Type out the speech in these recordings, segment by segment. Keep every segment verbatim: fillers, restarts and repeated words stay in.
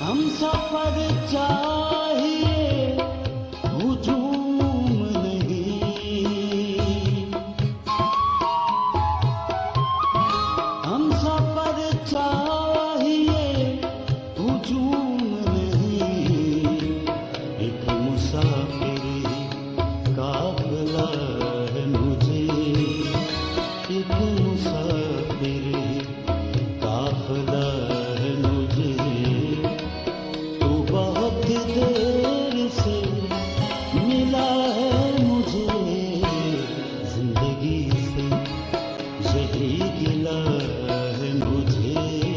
हम सफर चाहिए हुजूम नहीं, हम सफर चाहिए हुजूम नहीं, एक मुसाफिर काफिला है मुझे, एक मुसाफिर काफिला है मुझे। बहुत देर से मिला है मुझे, जिंदगी से यही गिला है मुझे।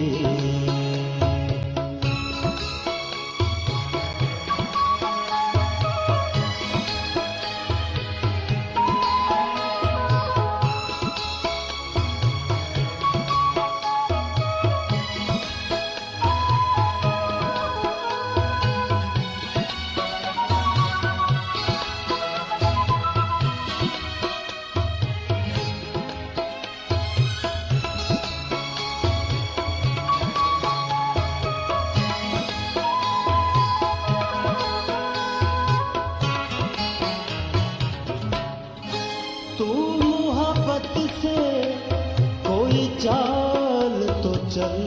तू मोहब्बत से कोई चाल तो चल,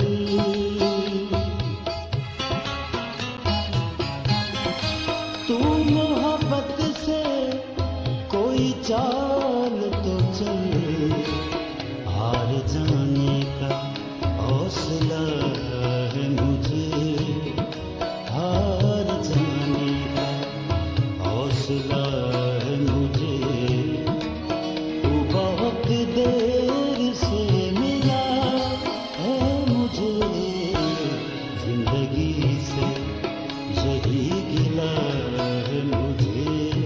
तू मोहब्बत से कोई चाल तो चल, हार जाने का हौसला है मुझे, हार जाने का हौसला है मुझे। बहुत देर से मिला है मुझे, जिंदगी से यही गिला है मुझे।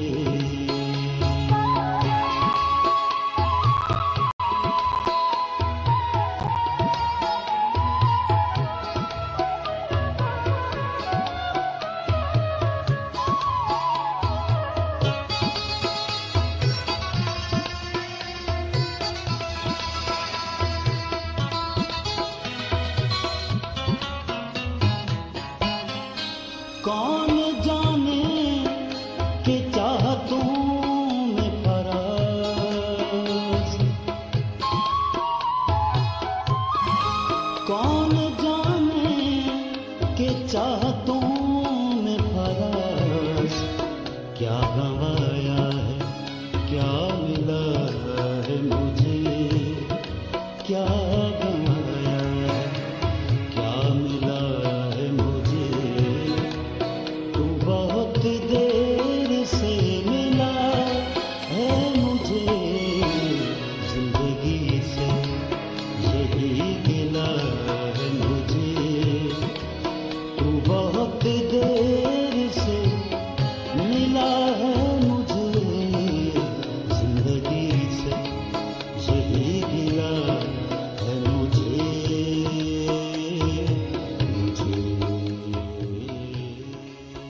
कौन जाने कि चाहतों में फराज, कौन जाने कि चाहतों में फराज, क्या गंवाया है क्या मिला है मुझे, क्या गंवाया है क्या मिला है मुझे। बहुत देर से मिला है मुझे, जिंदगी से यही गिला है मुझे। तू बहुत देर से मिला है मुझे, जिंदगी से यही